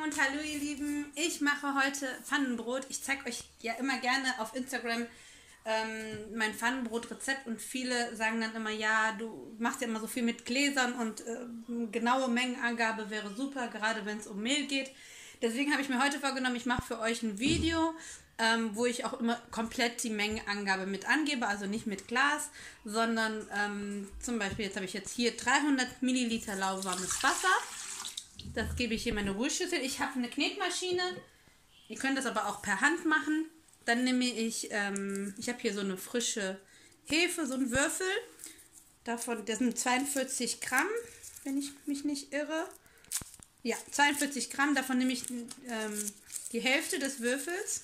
und hallo ihr Lieben, ich mache heute Pfannenbrot. Ich zeige euch ja immer gerne auf Instagram mein Pfannenbrot-Rezept und viele sagen dann immer, ja, du machst ja immer so viel mit Gläsern und genaue Mengenangabe wäre super, gerade wenn es um Mehl geht. Deswegen habe ich mir heute vorgenommen, ich mache für euch ein Video, wo ich auch immer komplett die Mengenangabe mit angebe, also nicht mit Glas, sondern zum Beispiel, jetzt habe ich jetzt hier 300 Milliliter lauwarmes Wasser. Das gebe ich hier in meine Rührschüssel. Ich habe eine Knetmaschine. Ihr könnt das aber auch per Hand machen. Dann nehme ich, ich habe hier so eine frische Hefe, so einen Würfel. Davon, das sind 42 Gramm, wenn ich mich nicht irre. Ja, 42 Gramm. Davon nehme ich die Hälfte des Würfels.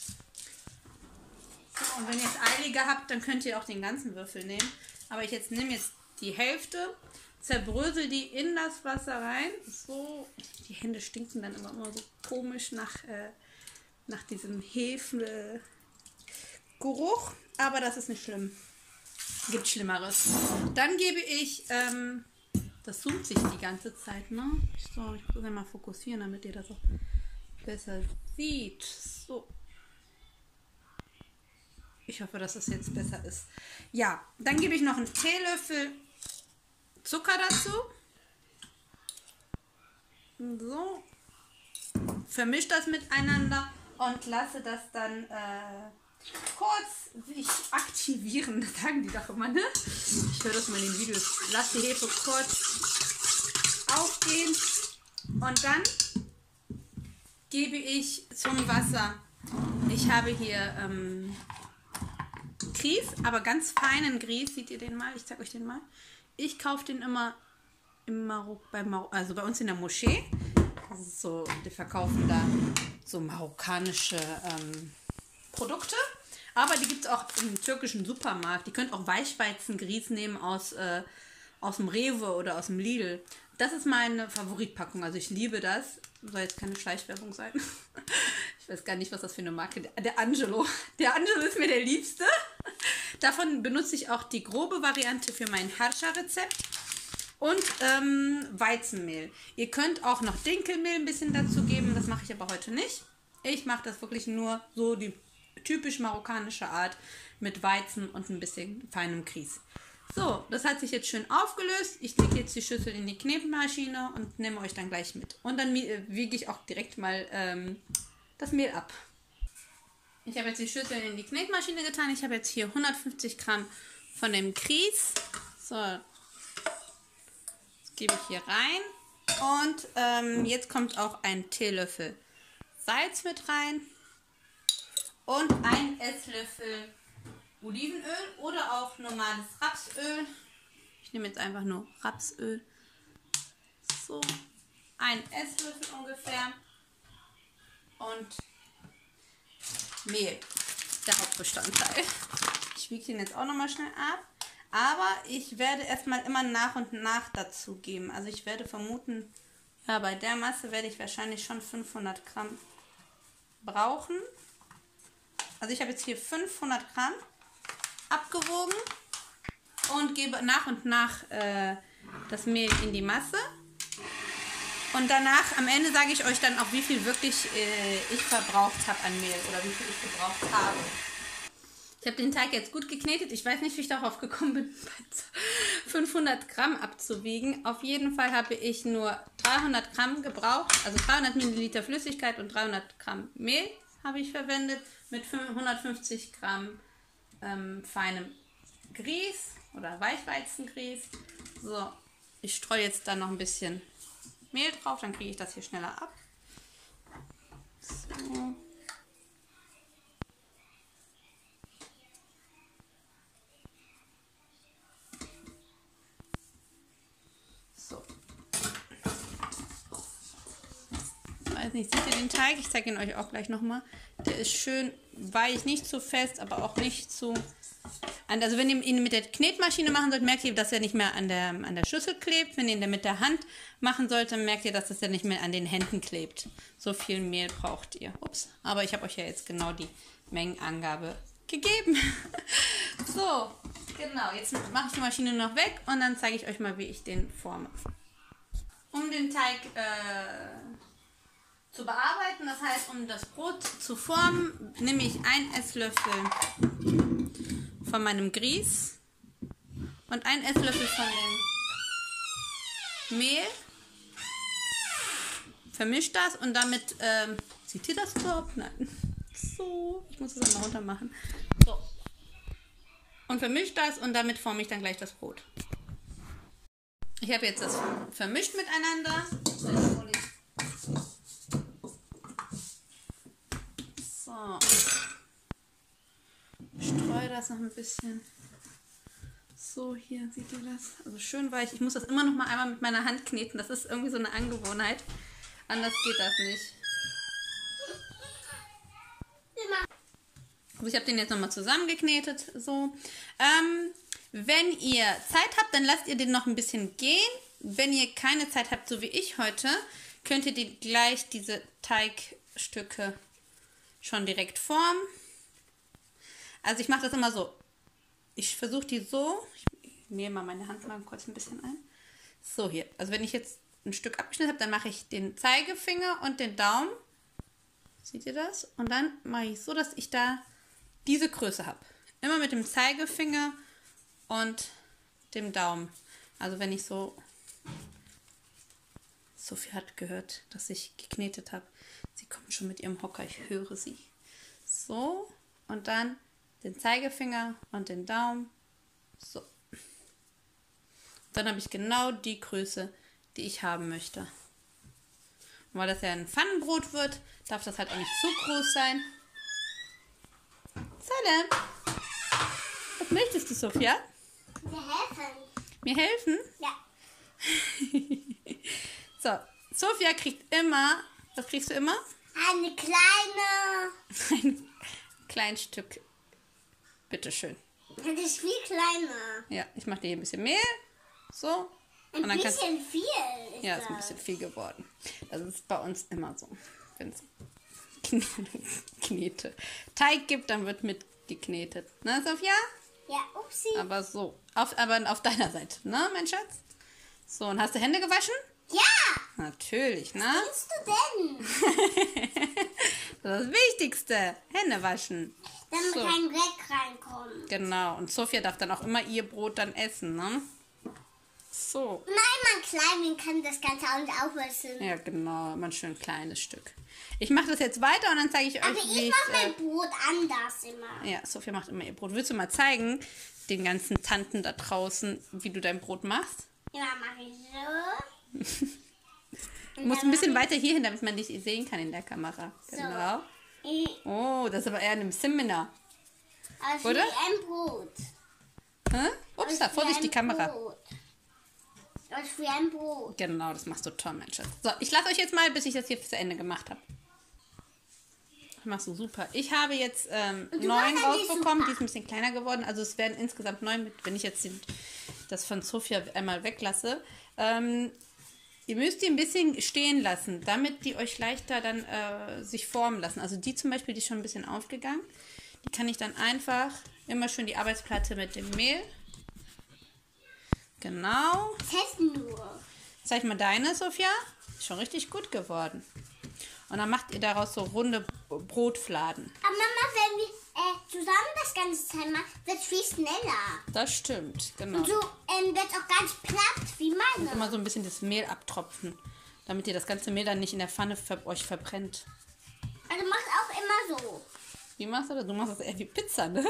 So, und wenn ihr es eiliger habt, dann könnt ihr auch den ganzen Würfel nehmen. Aber ich nehme jetzt die Hälfte. Zerbrösel die in das Wasser rein. So, die Hände stinken dann immer so komisch nach diesem Hefengeruch. Aber das ist nicht schlimm. Gibt Schlimmeres. Dann gebe ich, das zoomt sich die ganze Zeit, ne? So, ich muss mal fokussieren, damit ihr das auch besser seht. So. Ich hoffe, dass es jetzt besser ist. Ja, dann gebe ich noch einen Teelöffel Zucker dazu. So. Vermische das miteinander und lasse das dann kurz sich aktivieren. Das sagen die doch immer, ne? Ich höre das mal in den Videos. Lass die Hefe kurz aufgehen. Und dann gebe ich zum Wasser. Ich habe hier Grieß, aber ganz feinen Grieß. Seht ihr den mal? Ich zeige euch den mal. Ich kaufe den immer also bei uns in der Moschee. So, die verkaufen da so marokkanische Produkte. Aber die gibt es auch im türkischen Supermarkt. Die könnt auch Weichweizengrieß nehmen aus dem Rewe oder aus dem Lidl. Das ist meine Favoritpackung. Also ich liebe das. Soll jetzt keine Schleichwerbung sein. Ich weiß gar nicht, was das für eine Marke ist. Der Angelo. Der Angelo ist mir der Liebste. Davon benutze ich auch die grobe Variante für mein Harscha-Rezept. Und Weizenmehl. Ihr könnt auch noch Dinkelmehl ein bisschen dazu geben. Das mache ich aber heute nicht. Ich mache das wirklich nur so die typisch marokkanische Art mit Weizen und ein bisschen feinem Grieß. So, das hat sich jetzt schön aufgelöst. Ich lege jetzt die Schüssel in die Knetmaschine und nehme euch dann gleich mit. Und dann wiege ich auch direkt mal das Mehl ab. Ich habe jetzt die Schüssel in die Knetmaschine getan. Ich habe jetzt hier 150 Gramm von dem Grieß. So, das gebe ich hier rein. Und jetzt kommt auch ein Teelöffel Salz mit rein. Und ein Esslöffel Olivenöl oder auch normales Rapsöl. Ich nehme jetzt einfach nur Rapsöl. So, ein Esslöffel ungefähr. Und Mehl, der Hauptbestandteil. Ich wiege den jetzt auch nochmal schnell ab. Aber ich werde erstmal immer nach und nach dazu geben. Also ich werde vermuten, ja, bei der Masse werde ich wahrscheinlich schon 500 Gramm brauchen. Also ich habe jetzt hier 500 Gramm abgewogen und gebe nach und nach das Mehl in die Masse. Und danach, am Ende sage ich euch dann auch, wie viel wirklich ich verbraucht habe an Mehl oder wie viel ich gebraucht habe. Ich habe den Teig jetzt gut geknetet. Ich weiß nicht, wie ich darauf gekommen bin, 500 Gramm abzuwiegen. Auf jeden Fall habe ich nur 300 Gramm gebraucht, also 300 Milliliter Flüssigkeit und 300 Gramm Mehl habe ich verwendet mit 150 Gramm feinem Grieß oder Weichweizengrieß. So, ich streue jetzt dann noch ein bisschen Mehl drauf, dann kriege ich das hier schneller ab. So. So. Ich weiß nicht, seht ihr den Teig? Ich zeige ihn euch auch gleich nochmal. Der ist schön weich, nicht zu fest, aber auch nicht zu... Also wenn ihr ihn mit der Knetmaschine machen sollt, merkt ihr, dass er nicht mehr an der Schüssel klebt. Wenn ihr ihn mit der Hand machen sollt, dann merkt ihr, dass das ja nicht mehr an den Händen klebt. So viel Mehl braucht ihr. Ups. Aber ich habe euch ja jetzt genau die Mengenangabe gegeben. So, genau. Jetzt mache ich die Maschine noch weg und dann zeige ich euch mal, wie ich den forme. Um den Teig zu bearbeiten. Das heißt, um das Brot zu formen, nehme ich einen Esslöffel von meinem Grieß und einen Esslöffel von dem Mehl. Vermischt das und damit, seht ihr das überhaupt? Nein. So, ich muss das einmal runter machen. So. Und vermischt das und damit forme ich dann gleich das Brot. Ich habe jetzt das vermischt miteinander. So. Streue das noch ein bisschen. So, hier, seht ihr das? Also schön weich. Ich muss das immer noch mal einmal mit meiner Hand kneten. Das ist irgendwie so eine Angewohnheit. Anders geht das nicht. Also ich habe den jetzt nochmal zusammengeknetet. So. Wenn ihr Zeit habt, dann lasst ihr den noch ein bisschen gehen. Wenn ihr keine Zeit habt, so wie ich heute, könnt ihr gleich diese Teigstücke schon direkt formen. Also ich mache das immer so. Ich versuche die so. Ich nehme mal meine Hand mal kurz ein bisschen ein. So hier. Also wenn ich jetzt ein Stück abgeschnitten habe, dann mache ich den Zeigefinger und den Daumen. Seht ihr das? Und dann mache ich so, dass ich da diese Größe habe. Immer mit dem Zeigefinger und dem Daumen. Also wenn ich so... Sophie hat gehört, dass ich geknetet habe. Sie kommt schon mit ihrem Hocker, ich höre sie. So, und dann den Zeigefinger und den Daumen. So. Dann habe ich genau die Größe, die ich haben möchte. Und weil das ja ein Pfannenbrot wird, darf das halt auch nicht zu groß sein. Salem, was möchtest du, Sophia? Mir helfen. Mir helfen? Ja. So, Sophia kriegt immer, was kriegst du immer? Eine kleine. Ein kleines Stück. Bitteschön. Das ist viel kleiner. Ja, ich mache dir hier ein bisschen Mehl. So. Ein Und dann bisschen viel ist ja, das. ist ein bisschen viel geworden. Das ist bei uns immer so. Wenn es Knete Teig gibt, dann wird mit geknetet. Ne, Sophia? Ja, upsi. Aber so. Aber auf deiner Seite, ne, mein Schatz? So, und hast du Hände gewaschen? Ja. Natürlich, ne? Was willst du denn? Das ist das Wichtigste. Hände waschen. Damit So. kein Dreck reinkommt. Genau. Und Sophia darf dann auch immer ihr Brot dann essen, ne? So. Nein, man Kleinen kann das Ganze auch nicht aufessen. Ja, genau. Immer ein schön kleines Stück. Ich mache das jetzt weiter und dann zeige ich euch, Aber wie ich mache mein Brot anders immer. ja, Sophia macht immer ihr Brot. Willst du mal zeigen, den ganzen Tanten da draußen, wie du dein Brot machst? Ja, mache ich so. Du musst ein bisschen weiter hier hin, damit man dich sehen kann in der Kamera. So. Genau. Ich- Oh, das ist aber eher ein Seminar. Als Oder? wie ein Brot. Hä? Ups, da, Als wie Vorsicht, ein die Kamera. Brot. Als wie ein Brot. Genau, das machst du toll, mein Schatz. So, ich lasse euch jetzt mal, bis ich das hier zu Ende gemacht habe. Machst du super. Ich habe jetzt du 9 machst ja nicht rausbekommen. super. Die ist ein bisschen kleiner geworden. Also es werden insgesamt 9, wenn ich jetzt das von Sophia einmal weglasse. Ihr müsst die ein bisschen stehen lassen, damit die euch leichter dann sich formen lassen. Also die zum Beispiel, die ist schon ein bisschen aufgegangen. Die kann ich dann einfach immer schön die Arbeitsplatte mit dem Mehl. Genau. Testen nur. Zeig mal deine, Sophia. Ist schon richtig gut geworden. Und dann macht ihr daraus so runde Brotfladen. Aber Mama, wenn wir zusammen das ganze Zeit machen, wird es viel schneller. Das stimmt, genau. Und so wird auch ganz platt wie meine. Immer so ein bisschen das Mehl abtropfen, damit ihr das ganze Mehl dann nicht in der Pfanne euch verbrennt. Also macht auch immer so. Wie machst du das? Du machst das eher wie Pizza, ne?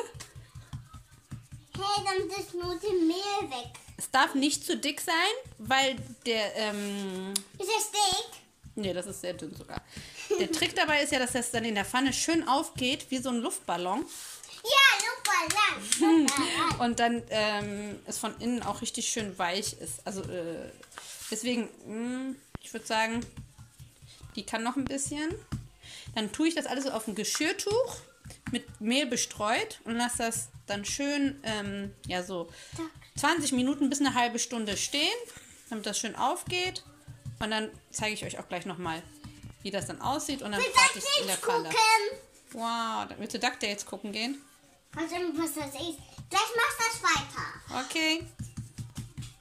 Hey, dann ist nur das Mehl weg. Es darf nicht zu dick sein, weil der, Ist das dick? nee, das ist sehr dünn sogar. Der Trick dabei ist ja, dass das dann in der Pfanne schön aufgeht, wie so ein Luftballon. Ja, super lang. Und dann es von innen auch richtig schön weich ist. Also deswegen, ich würde sagen, die kann noch ein bisschen. Dann tue ich das alles so auf ein Geschirrtuch mit Mehl bestreut und lasse das dann schön, ja so 20 Minuten bis eine halbe Stunde stehen, damit das schön aufgeht. Und dann zeige ich euch auch gleich nochmal, wie das dann aussieht. Und dann brate ich es in der Pfanne. gucken. Wow, dann willst du DuckTales gucken gehen? Was das ist. Gleich machst du das weiter. Okay.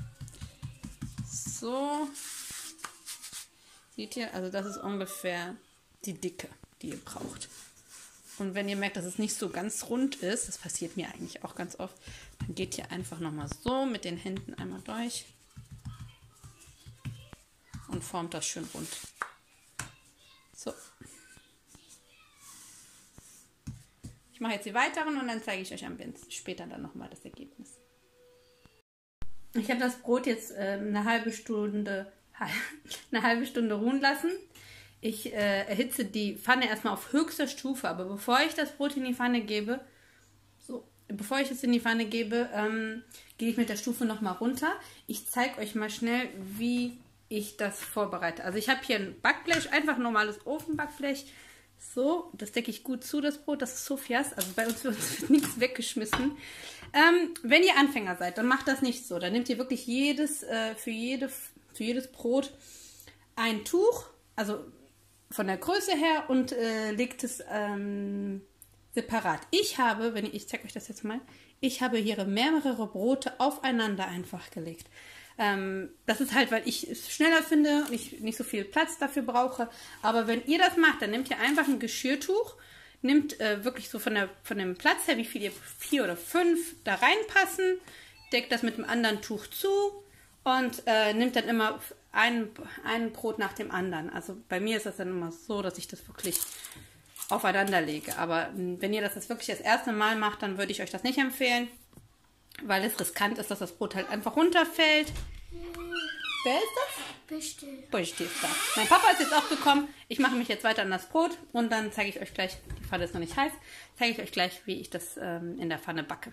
So. Seht ihr, also das ist ungefähr die Dicke, die ihr braucht. Und wenn ihr merkt, dass es nicht so ganz rund ist, das passiert mir eigentlich auch ganz oft, dann geht ihr einfach nochmal so mit den Händen einmal durch und formt das schön rund. So. Ich mache jetzt die weiteren und dann zeige ich euch später dann nochmal das Ergebnis. Ich habe das Brot jetzt eine halbe Stunde ruhen lassen. Ich erhitze die Pfanne erstmal auf höchster Stufe, aber bevor ich das Brot in die Pfanne gebe, gehe ich mit der Stufe nochmal runter. Ich zeige euch mal schnell, wie ich das vorbereite. Also ich habe hier ein Backblech, einfach ein normales Ofenbackblech. So, das decke ich gut zu, das Brot, das ist Sophias. Also bei uns wird nichts weggeschmissen. Wenn ihr Anfänger seid, dann macht das nicht so. Dann nehmt ihr wirklich für jedes Brot ein Tuch, also von der Größe her, und legt es separat. Ich zeige euch das jetzt mal, ich habe hier mehrere Brote aufeinander einfach gelegt. Das ist halt, weil ich es schneller finde und ich nicht so viel Platz dafür brauche. Aber wenn ihr das macht, dann nehmt ihr einfach ein Geschirrtuch, nehmt wirklich so von dem Platz her, wie viel ihr 4 oder 5 da reinpassen, deckt das mit dem anderen Tuch zu und nimmt dann immer ein Brot nach dem anderen. Also bei mir ist das dann immer so, dass ich das wirklich aufeinander lege. Aber wenn ihr das jetzt wirklich das erste Mal macht, dann würde ich euch das nicht empfehlen, weil es riskant ist, dass das Brot halt einfach runterfällt. Wer ist das? Besti ist da. Mein Papa ist jetzt auch gekommen. Ich mache mich jetzt weiter an das Brot und dann zeige ich euch gleich, die Pfanne ist noch nicht heiß, zeige ich euch gleich, wie ich das in der Pfanne backe.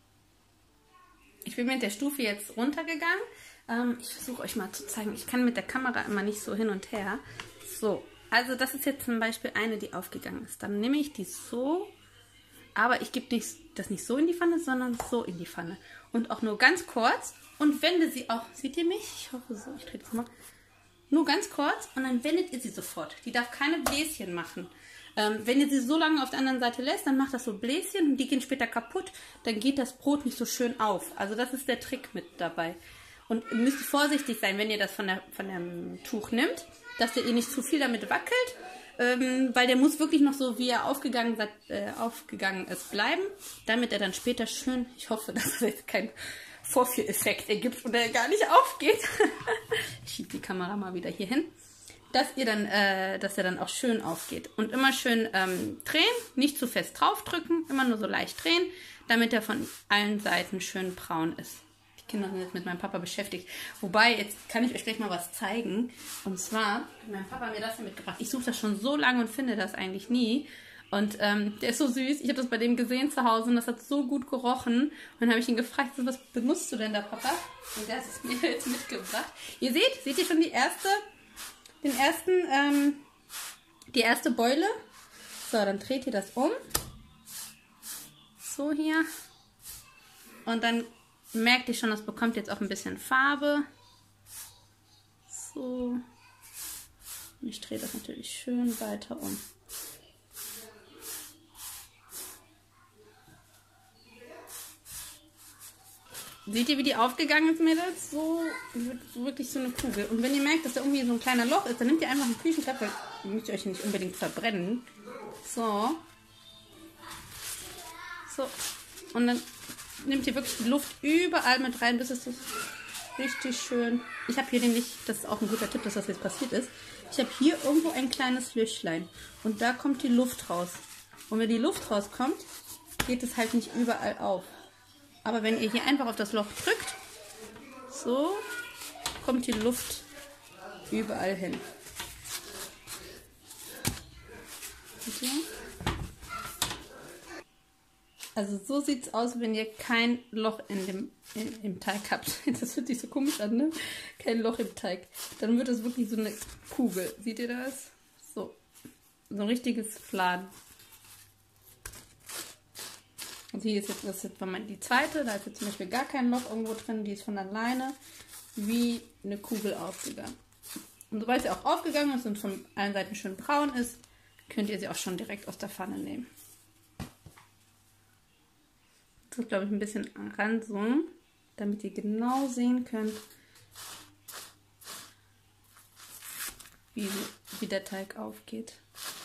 Ich bin mit der Stufe jetzt runtergegangen. Ich versuche euch mal zu zeigen. Ich kann mit der Kamera immer nicht so hin und her. So, also das ist jetzt zum Beispiel eine, die aufgegangen ist. Dann nehme ich die so, aber ich gebe das nicht so in die Pfanne, sondern so in die Pfanne. Und auch nur ganz kurz und wende sie auch. Seht ihr mich? Ich hoffe so. Ich drehe das mal. Nur ganz kurz und dann wendet ihr sie sofort. Die darf keine Bläschen machen. Wenn ihr sie so lange auf der anderen Seite lässt, dann macht das so Bläschen und die gehen später kaputt. Dann geht das Brot nicht so schön auf. Also das ist der Trick mit dabei. Und ihr müsst vorsichtig sein, wenn ihr das von dem Tuch nimmt, dass ihr nicht zu viel damit wackelt. Weil der muss wirklich noch so, wie er aufgegangen ist, bleiben, damit er dann später schön, ich hoffe, dass es jetzt kein Vorführeffekt ergibt und er gar nicht aufgeht. Ich schiebe die Kamera mal wieder hier hin. Dass er dann auch schön aufgeht. Und immer schön drehen, nicht zu fest draufdrücken, immer nur so leicht drehen, damit er von allen Seiten schön braun ist. Die Kinder sind jetzt mit meinem Papa beschäftigt. Wobei, jetzt kann ich euch gleich mal was zeigen. Und zwar hat mein Papa mir das hier mitgebracht. Ich suche das schon so lange und finde das eigentlich nie. Und der ist so süß. Ich habe das bei dem gesehen zu Hause und das hat so gut gerochen. Und dann habe ich ihn gefragt, was benutzt du denn da, Papa? Und der hat es mir jetzt mitgebracht. Ihr seht ihr schon die erste Beule? So, dann dreht ihr das um. So hier. Und dann merkt ihr schon, das bekommt jetzt auch ein bisschen Farbe. So. Und ich drehe das natürlich schön weiter um. Seht ihr, wie die aufgegangen ist, Mädels? So wirklich so eine Kugel. Und wenn ihr merkt, dass da irgendwie so ein kleiner Loch ist, dann nehmt ihr einfach einen Küchenklapp, weil ihr müsst euch nicht unbedingt verbrennen. So. So. Und dann nehmt ihr wirklich die Luft überall mit rein, bis es so richtig schön... Ich habe hier nämlich, das ist auch ein guter Tipp, dass das jetzt passiert ist, ich habe hier irgendwo ein kleines Löchlein. Und da kommt die Luft raus. Und wenn die Luft rauskommt, geht es halt nicht überall auf. Aber wenn ihr hier einfach auf das Loch drückt, so, kommt die Luft überall hin. Also so sieht es aus, wenn ihr kein Loch im Teig habt. Das hört sich so komisch an, ne? Kein Loch im Teig. Dann wird es wirklich so eine Kugel. Seht ihr das? So. So ein richtiges Fladen. Und hier ist jetzt, das ist jetzt die zweite, da ist jetzt zum Beispiel gar kein Loch irgendwo drin, die ist von alleine wie eine Kugel aufgegangen. Und sobald sie auch aufgegangen ist und von allen Seiten schön braun ist, könnt ihr sie auch schon direkt aus der Pfanne nehmen. Das ist, glaube ich, ein bisschen ranzoomen, damit ihr genau sehen könnt, wie der Teig aufgeht.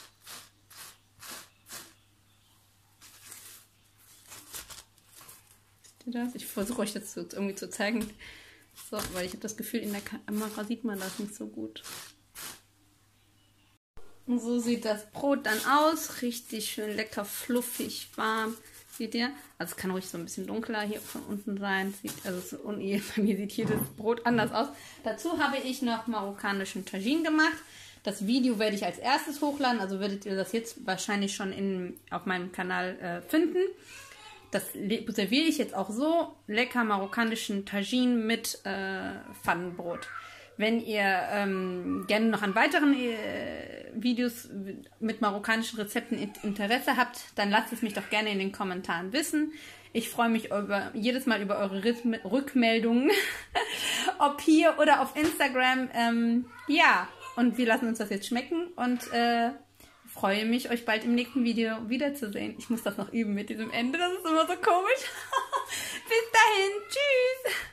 Seht ihr das? Ich versuche euch das irgendwie zu zeigen. So, weil ich habe das Gefühl, in der Kamera sieht man das nicht so gut. Und so sieht das Brot dann aus. Richtig schön lecker, fluffig, warm. Seht ihr? Also es kann ruhig so ein bisschen dunkler hier von unten sein. Bei mir sieht hier das Brot anders aus. Dazu habe ich noch marokkanischen Tagine gemacht. Das Video werde ich als erstes hochladen. Also werdet ihr das jetzt wahrscheinlich schon auf meinem Kanal finden. Das serviere ich jetzt auch so. Lecker marokkanischen Tagine mit Pfannenbrot. Wenn ihr gerne noch an weiteren Videos mit marokkanischen Rezepten Interesse habt, dann lasst es mich doch gerne in den Kommentaren wissen. Ich freue mich jedes Mal über eure Rückmeldungen, ob hier oder auf Instagram. Ja, und wir lassen uns das jetzt schmecken und freue mich, euch bald im nächsten Video wiederzusehen. Ich muss das noch üben mit diesem Ende, das ist immer so komisch. Bis dahin, tschüss!